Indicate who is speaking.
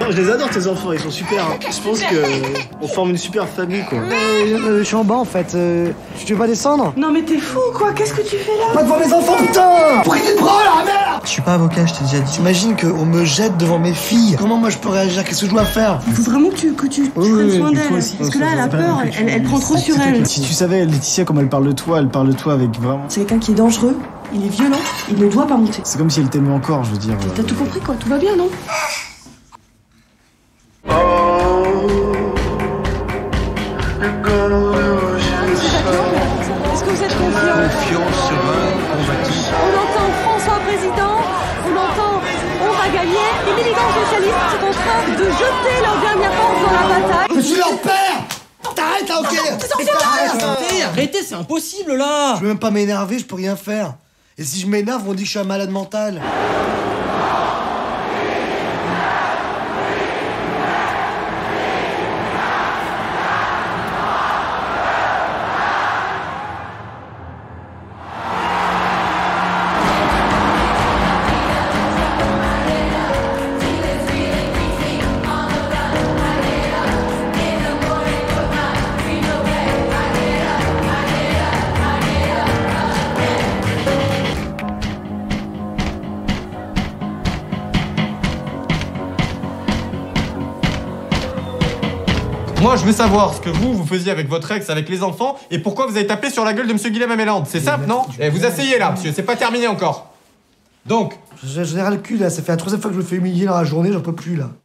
Speaker 1: Je les adore tes enfants, ils sont super. Hein. Je pense qu'on forme une super famille quoi.
Speaker 2: Je suis en bas en fait. Tu veux pas descendre?
Speaker 3: Non mais t'es fou quoi, qu'est-ce que tu fais là?
Speaker 2: Pas devant mes enfants, putain! Pourquoi tu te prends la merde?
Speaker 4: Je suis pas avocat, je t'ai déjà dit.
Speaker 2: T'imagines qu'on me jette devant mes filles? Comment moi je peux réagir? Qu'est-ce que je dois faire?
Speaker 3: Il faut vraiment que tu prennes soin d'elle. Parce que là, elle a peur, elle prend trop sur elle.
Speaker 1: Si tu savais, Laetitia, comme elle parle de toi avec vraiment...
Speaker 3: C'est quelqu'un qui est dangereux, il est violent, il ne doit pas monter.
Speaker 1: C'est comme si elle t'aimait encore, je veux dire.
Speaker 3: T'as tout compris quoi, tout va bien non? Est-ce que vous êtes confiant?
Speaker 4: Confiance, serein, convaincu.
Speaker 3: On entend François président, on entend on va gagner. Les militants socialistes sont en train de jeter leur dernière force dans la bataille.
Speaker 2: Je suis leur père! T'arrêtes là, ok?
Speaker 5: Arrêtez, c'est impossible là.
Speaker 2: Je peux même pas m'énerver, je peux rien faire. Et si je m'énerve, on dit que je suis un malade mental.
Speaker 6: Moi, je veux savoir ce que vous faisiez avec votre ex, avec les enfants, et pourquoi vous avez tapé sur la gueule de Monsieur Guillaume Améland. C'est simple, non? Et vous asseyez là, monsieur, c'est pas terminé encore. Donc,
Speaker 2: J'ai ras le cul là, ça fait la troisième fois que je me fais humilier dans la journée, j'en peux plus là.